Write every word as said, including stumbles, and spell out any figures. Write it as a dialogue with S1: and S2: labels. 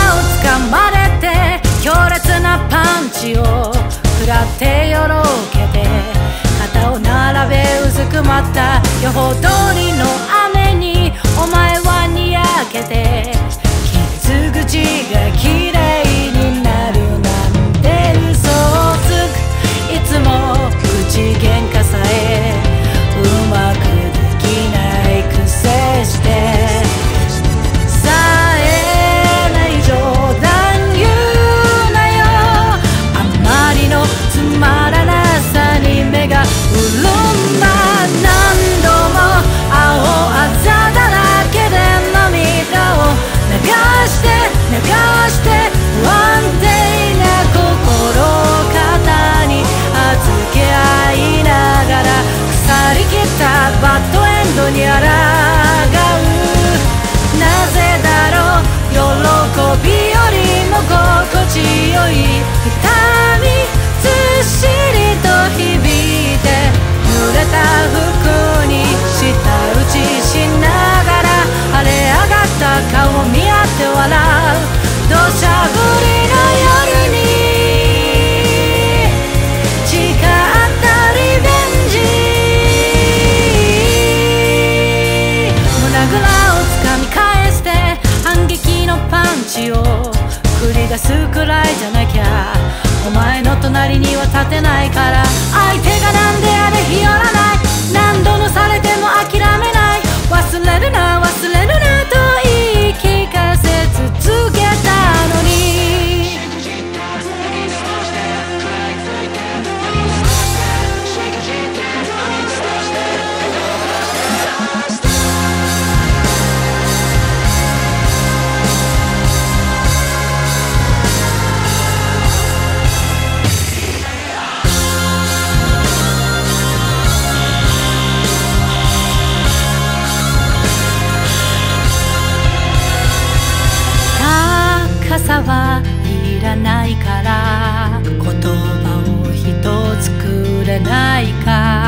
S1: つかまれて強烈なパンチを食らってよろけて肩を並べうずくまった予報通りの雨にお前はにやけて傷口がきれいになるなんて嘘をつくいつも口喧嘩さえうまくできないくせしてさえない冗談言うなよあまりのつまらなさに目が潤んだ何度も青あざだらけで涙を流して流して不安定な心を肩に預け合いながら腐りきったバッドエンドに抗うなぜだろう喜びよりも心地よい痛みずっしりと響いて濡れた服に舌打ちしながら晴れ上がった顔を見合って笑う土砂降りの夜に誓ったリベンジ胸ぐらをつかみ返して反撃のパンチを繰り出すくらいじゃなきゃお前の隣には立てないから相手が何であれ日和らない何度のされても諦めない忘れるな忘れるなと言い聞かせ続けたのに傘はいらないから言葉を一つくれないか